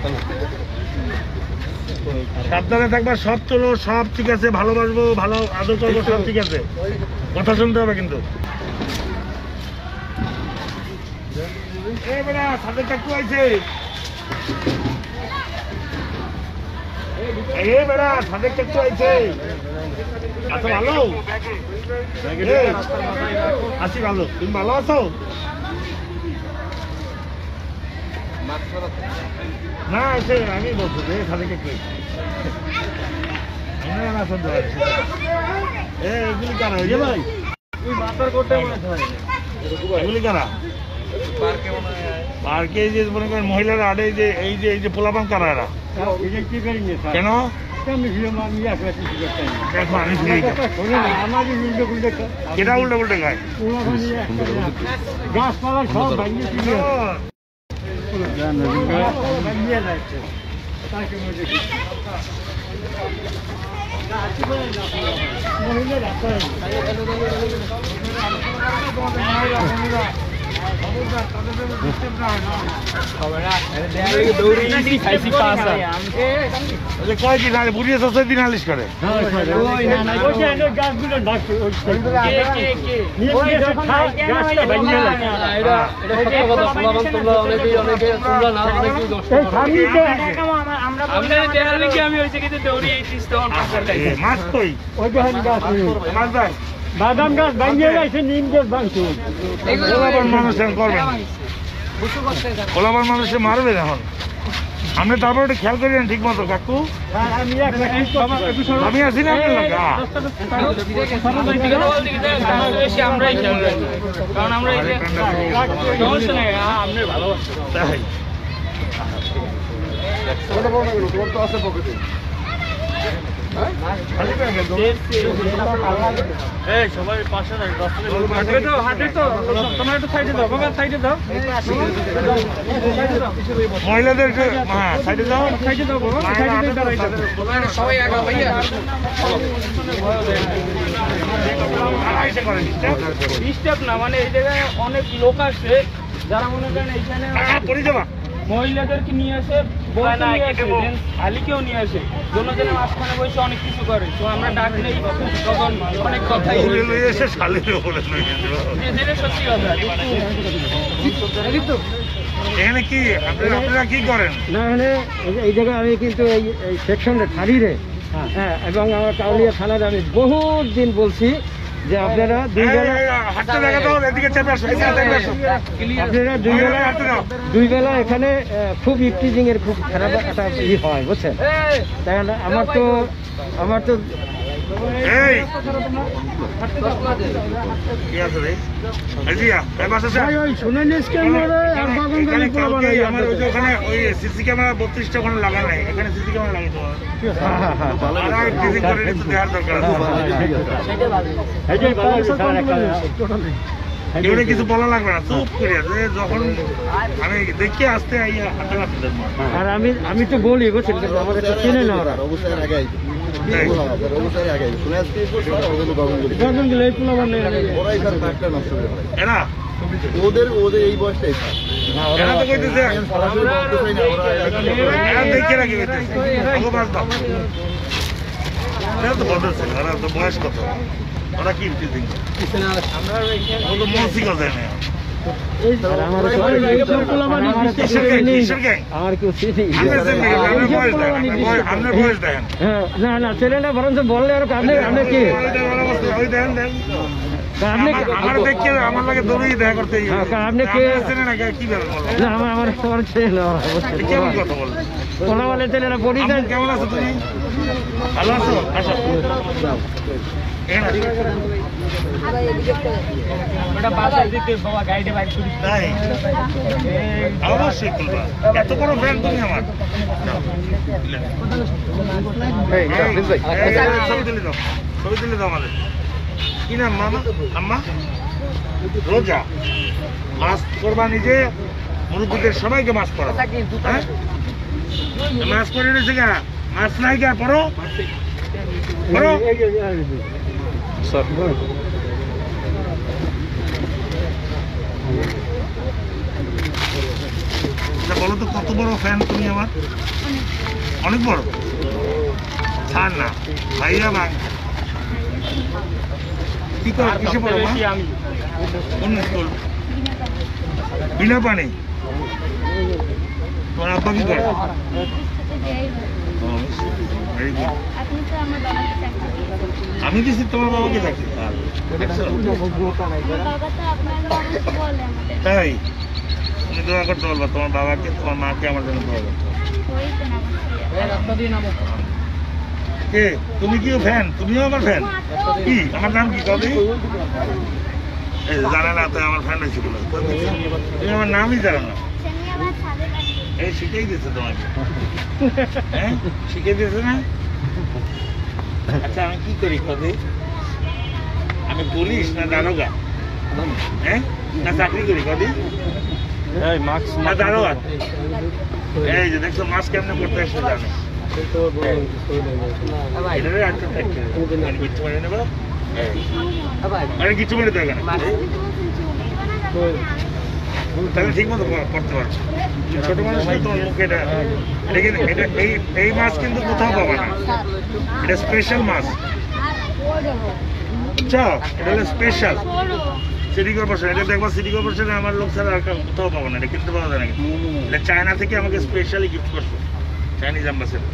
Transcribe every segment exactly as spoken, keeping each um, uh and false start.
সাবধানে থাকবা, সব চলো, সব ঠিক আছে, ভালোবাসবো, ভালো আদর করবো, সব ঠিক আছে, কথা শুনতে হবে কিন্তু। সাথে কাকু আছে, বেড়া সাথে কাকু আছে, আচ্ছা ভালো আছি, ভালো, তুমি ভালো আছো? না সে আমি বলছি যে সাথে কাকু এগুলি কারা হয়ে ভাই? এগুলি কারা? পার্কে যে মনে করেন মহিলারা আড়ে যে এই যে এই যে পোলাপান কারা এরা কেন? কেটা উল্টা উল্টে খায়? গাছপালা সব কয়দিন আগে বুড়িয়ে ছয় দিন আলিশ করে বাদাম গাছ ভাঙিয়ে গেছে, নিম গাছ ভাঙছে, মানুষ করবেন, ওলাবার মানুষে মারবে এখন। আপনি তারপর একটু খেয়াল করি ঠিক মতো কাকু, আমি আছি না সবাই পাশে মহিলাদের সাইডে দাও, না মানে এই জায়গায় অনেক লোক আসছে যারা মনে করেন এইখানে মহিলাদেরকে নিয়ে আসে, শালিকেও নিয়ে আসে, দুজনের মাঝখানে বসে অনেক কিছু করে। তো আমরা ডাক নেই তখন অনেক কথা, সত্যি কথা। এখানে কি আপনারা কি করেন? না এখানে এই জায়গায় আমি কিন্তু এই সেকশনে থাকি রে, হ্যাঁ, এবং আমার কাউলিয়া থানার আমি বহুত দিন বলছি যে আপনারা দুই বেলা আপনারা দুই বেলা দুই বেলা এখানে খুব ইফটিজিং এর খুব খারাপ একটা ই হয় বুঝছেন। তাই আমার তো আমার তো সিসি ক্যামেরা বত্রিশটা ওখানে লাগা নাই, এখানে সিসি ক্যামেরা লাগাই দেওয়া এগুলো কিছু বলা লাগবে না, চুপ করে যখন আমি দেখে আসতে আর আমি আমি তো বলি বুঝছেন, আমার একটা চিনে না ওরা ওদের ওদের এই বয়সটাই বয়স কত, ওরা কি মনসিকতা দেয় না। না না ছেলেটা বরঞ্চ বললে আর আপনি আপনি কি আমার দেখে আমার লাগে দৌড়িয়ে দেখা করতে আপনি কে কি না আমার আমার তোমার ছেলে কেমন কথা বলেন, কথা বলে ছেলেরা পরিচয় কেমন আছো তুমি? ভালো আছো? আসো অবশ্যই খুলবা, এত বড় ব্র্যান্ড তুমি আমার। ছবি তুলে দাও, ছবি তুলে দাও আমাদের। কি নাম মামা? আম্মা রোজা, মাছ করবা নিজে, মুরব্বীদের সবাইকে মাছ করো, হ্যাঁ মাছ করে নিয়েছে গা, মাছ নাই গা পড়ো পড়ো। আচ্ছা বলো তো কত বড় ফ্যান তুমি আমার? অনেক বড়। ছাড় না ভাইয়া ভাই কি কর কিসে পড়ো মা? আমি কোন স্কুল? বিনা পানি। তোমার আব্বা কি করে? Very good. আমি দিছি তোমার বাবাকে চাকরি। তাই তুমি দোয়া করতে বলবা তোমার বাবাকে তোমার মাকে আমার জন্য দোয়া করতে কে? তুমি কিও ফ্যান? তুমিও আমার ফ্যান? কি আমার নাম কি কবে? জানে না তাই আমার ফ্যান হয়েছে বলে তুমি আমার নামই জানো না। এই শিখেই দিয়েছে তোমাকে, হ্যাঁ শিখে দিয়েছে না? আচ্ছা আমি কি করি কবে? আমি পুলিশ না দারোগা? হ্যাঁ না চাকরি করি কবে? না দারোগা? এই যে দেখছো মাছ কেমনে করতে আসছে জানো? কিচ্ছু মেরে নেবো, কিচ্ছু মেরে দেবে না, তাহলে ঠিক মতো করতে পারছো। ছোট মানুষ তোমার মুখে এটা এটা এই এই মাছ কিন্তু কোথাও পাবে না, এটা স্পেশাল মাছ, বুঝছো? এটা হলো স্পেশাল সিটি কর্পোরেশন। এটা দেখবো সিটি কর্পোরেশনে আমার লোক ছাড়া আর কোথাও পাবো না, এটা কিনতে পাওয়া যায় না। এটা চায়না থেকে আমাকে স্পেশালি গিফট করছো চাইনিজ অ্যাম্বাসেডার।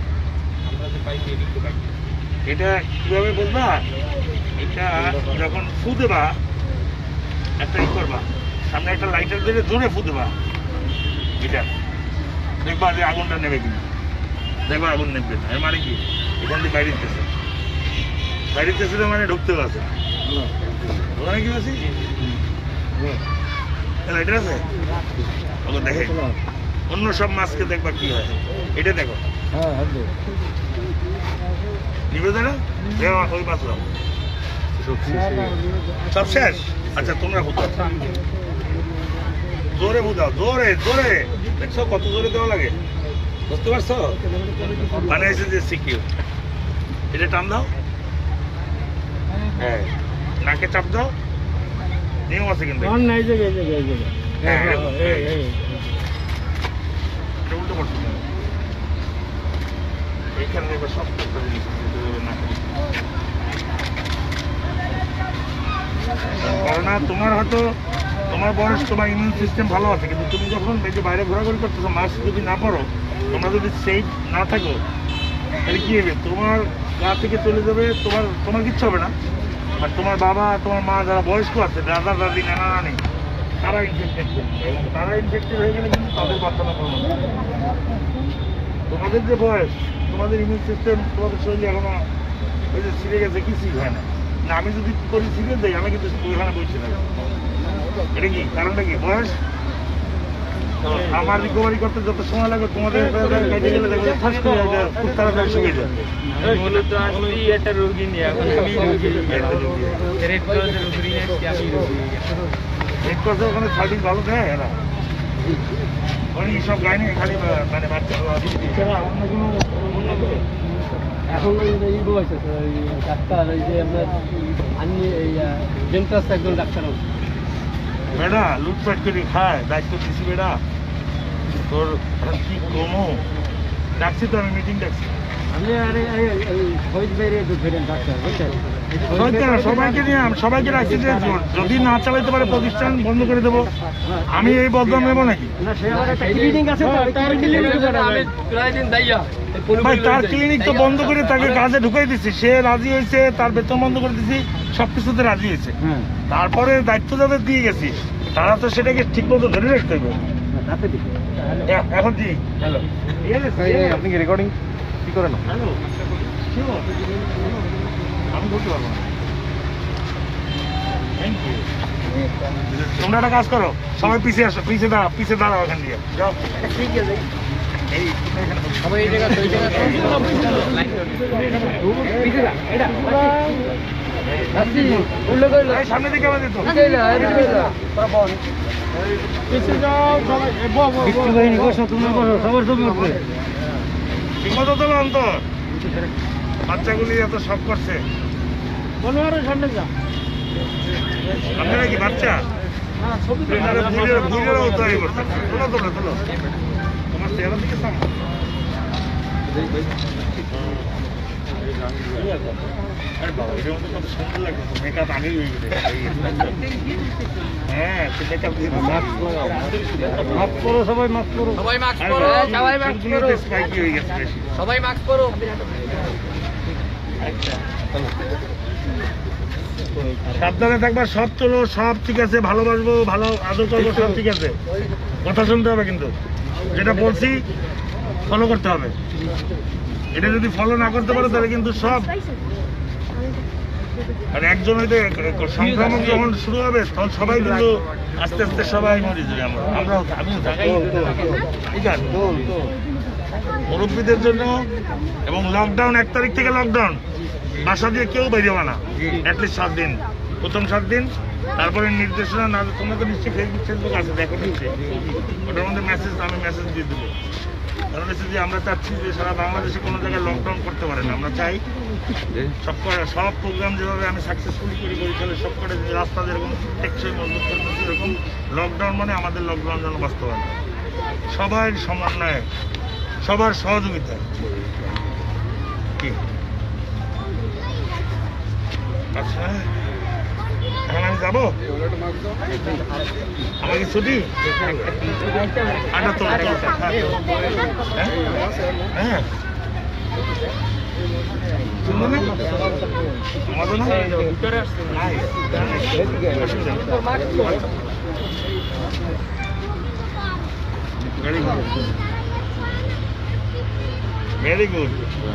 এটা কিভাবে বলবা? এটা যখন ফু দেবা একটা ই করবা, সামনে একটা লাইটার দিয়ে জোরে ফু দেবা, এটা দেখবা যে আগুনটা নেবে কিনা, দেখবা আগুন নেবে না। এর মানে কি এখান থেকে বাইরে দিতেছে, বাইরে দিতেছে মানে ঢুকতে পারছে না। ওখানে কি আছে লাইটার আছে, ওকে দেখে অন্য সব মাছকে দেখবা কি হয়। এটা দেখো নিবে না ওই মাছ সব শেষ। আচ্ছা তোমরা জোরে বুঝাও, জোরে জোরে দেখছো কত জোরে দেওয়া লাগে, বুঝতে পারছো? মানে এসে যে সিকিউ এটা টান দাও, হ্যাঁ নাকে চাপ দাও, নিয়ম আছে কিন্তু উল্টো করতে এইখানে এবার সব জিনিস না। তোমার হয়তো তোমার বয়স, তোমার ইমিউন সিস্টেম ভালো আছে, কিন্তু তুমি যখন এই যে বাইরে ঘোরাঘুরি করতেছো, মাস্ক যদি না পড়ো, তোমরা যদি সেফ না থাকো, তাহলে কি হবে? তোমার গা থেকে চলে যাবে, তোমার তোমার কিচ্ছু হবে না, আর তোমার বাবা তোমার মা যারা বয়স্ক আছে, দাদা দাদি নানা নানি, তারা ইনফেক্টেড করবে, এবং তারা ইনফেক্টেড হয়ে গেলে কিন্তু তাদের বাচ্চারা করবে। তোমাদের যে বয়স, তোমাদের ইমিউন সিস্টেম, তোমাদের শরীরে এখনো ওই যে ছিঁড়ে গেছে, কিছুই হয় না। না আমি যদি করি ছিঁড়ে দেয়, আমি কিন্তু ওইখানে বসে থাকি। এটা কি কারণটা কি? বয়স। আমার রিকভারি করতে যত সময় লাগে, তোমাদের কেটে গেলে দেখবে ফার্স্ট করে খুব তাড়াতাড়ি শুকিয়ে যায়। মূলত আসলেই একটা রোগী নিয়ে এখন আমি রোগী, রেড ক্রসের রোগী নিয়ে আসছি আমি রোগী। রেড ক্রসে ওখানে সার্ভিস ভালো দেয় এরা, ওই সব গায়ে নিয়ে খালি মানে বাচ্চা এছাড়া অন্য কোনো উন্নত এখন এই বয়স আছে ডাক্তার, এই যে আমরা আনি এই জেন্টাস একজন ডাক্তার বেড়া লুটপাট করে খায়, দায়িত্ব দিছি বেড়া তোর কি কমো। ডাকছি তো আমি, মিটিং ডাকছি আমি। আরে শহীদ বাইরে ঢুকবেন ডাক্তার, বুঝছেন? সবাইকে নিয়ে সবাইকে রাখছি যে যদি না চালাইতে পারে প্রতিষ্ঠান বন্ধ করে দেবো। আমি এই বদনাম নেবো নাকি? ভাই তার ক্লিনিক তো বন্ধ করে তাকে কাজে ঢুকাই দিচ্ছি, সে রাজি হয়েছে, তার বেতন বন্ধ করে দিচ্ছি, সবকিছুতে রাজি হয়েছে। তারপরে দায়িত্ব যাদের দিয়ে গেছি, তারা তো সেটাকে ঠিক মতো ধরে রাখতে হবে। এখন জি হ্যালো, আপনি কি রেকর্ডিং কি করেন? হ্যালো আমি বলতে পারবো না। তোমরা একটা কাজ করো, সবাই পিছিয়ে আসো, পিছিয়ে দাঁড়াও, পিছিয়ে দাঁড়াও এখান দিয়ে যাও। ঠিক আছে এই সবাই এই জায়গা ওই জায়গা সামনে দিকে আমাদের তো অন্তর বাচ্চাগুলি এত সব করছে, সামনে যা আপনারা কি বাচ্চা ভুলেরাও তৈরি করছে। তোলো তোলো তোলো আমার চেহারা থেকে সামনে আরে বাবা এটা মতো কত সুন্দর লাগে মেকআপ আগেই হয়ে গেছে হ্যাঁ মেকআপ দিয়ে মাস্ক করো সবাই, মাস্ক করো সবাই মাস্ক পরো, সবাই মাস্ক পরো, স্পাইকি হয়ে গেছে বেশি সবাই মাস্ক পরো। সাবধানে থাকবা, সব চলো, সব ঠিক আছে, ভালোবাসবো, ভালো আদর করবো, সব ঠিক আছে, কথা শুনতে হবে কিন্তু যেটা বলছি ফলো করতে হবে। এটা যদি ফলো না করতে পারো তাহলে কিন্তু সব আর একজন হইতে সংক্রমণ যখন শুরু হবে তখন সবাই কিন্তু আস্তে আস্তে সবাই মরে যাবে। আমরা আমরাও আমিও থাকি ঠিক আছে মুরব্বীদের জন্য। এবং লকডাউন এক তারিখ থেকে লকডাউন, বাসা দিয়ে কেউ বেরিয়ে না অ্যাটলিস্ট সাত দিন, প্রথম সাত দিন। তারপরে নির্দেশনা না, তোমরা তো নিশ্চয়ই ফেসবুক ফেসবুক আছে দেখো নিশ্চয়ই, ওটার মধ্যে মেসেজ আমি মেসেজ দিয়ে দেবো। কারণ হচ্ছে যে আমরা চাচ্ছি যে সারা বাংলাদেশে কোনো জায়গায় লকডাউন করতে পারে না। আমরা চাই সব করে সব প্রোগ্রাম যেভাবে আমি সাকসেসফুলি করি বরিশালে সব করে রাস্তা যেরকম টেকসই মজবুত করতেছি, এরকম লকডাউন মানে আমাদের লকডাউন যেন বাস্তবায়ন, সবার সমন্বয়ে, সবার সহযোগিতায়। কি আচ্ছা এখন আমি যাবো, আমাকে ছুটি আটা তো হ্যাঁ ভেরি গুড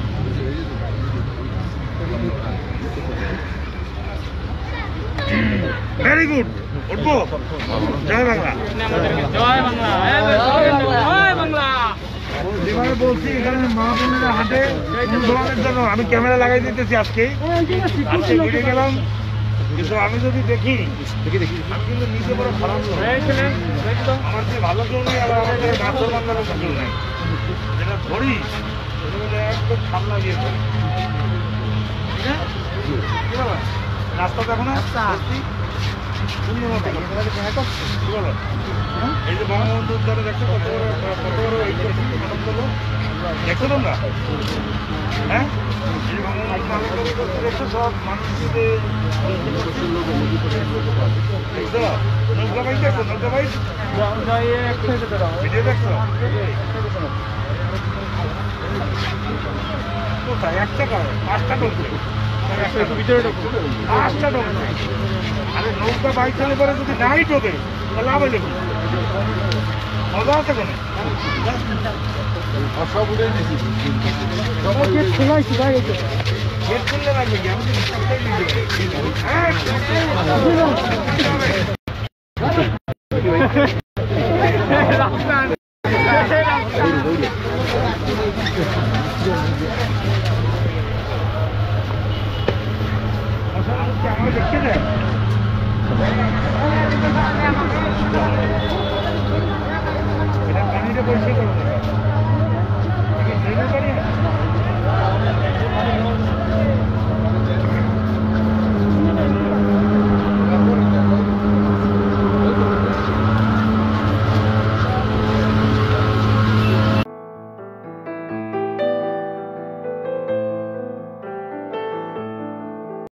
ভেরি গুড উঠবো। জয় বাংলা, জয় বাংলা, জয় বাংলা। যেভাবে বলছি এখানে মা বোনেরা হাটে অনুসরণের জন্য আমি ক্যামেরা লাগাই দিতেছি আজকে আজকে ঘুরে গেলাম, কিন্তু আমি যদি দেখি আমি কিন্তু নিজে বড় খারাপ লোক। আমার যে ভালো কেউ নেই, আবার আমার কাছে বাঁচর বান্ধারও কেউ নেই। যেটা ধরি সেটা একদম সামলা দিয়ে ধরি, ঠিক না? কি বলো? রাস্তা দেখো না এই যে বঙ্গবন্ধু উদ্যানে দেখছো কত বড় কত বড় এই দেখছো তোমরা? হ্যাঁ এই বঙ্গবন্ধু মানুষ দেখছো, সব মানুষ দেখছো নৌকা বাইক দেখছো, নৌকা বাইক ভিডিও দেখছো কোথায়? এক টাকা পাঁচটা ঢুকবে, ভিতরে ঢুকবে পাঁচটা ঢুকবে। আরে নৌকা বাইক চালে পরে যদি নাই ঢোকে তাহলে লাভ হইলে মজা আছে কোনো? সব উঠে নিয়েছি, গেট খুললে লাগবে কি? আমি